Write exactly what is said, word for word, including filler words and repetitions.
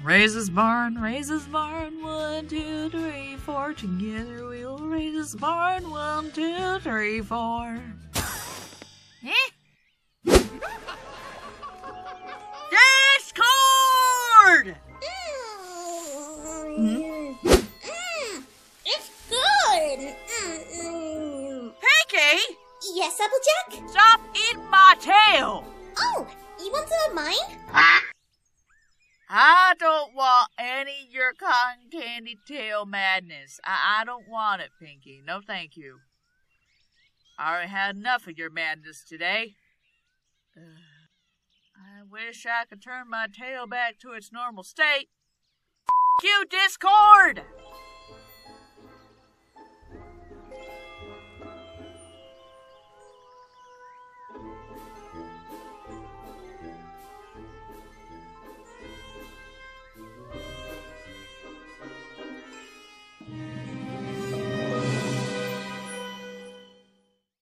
Raise this barn, raise this barn, one, two, three, four. Together we'll raise this barn, one, two, three, four. Eh? Discord! Mm. Mm. It's good. Mm-mm. Pinkie! Yes, Applejack? Stop eating my tail! Oh, you want some of mine? I don't want any of your cotton candy tail madness. I, I don't want it, Pinkie. No thank you. I already had enough of your madness today. Uh, I wish I could turn my tail back to its normal state. F*** you, Discord!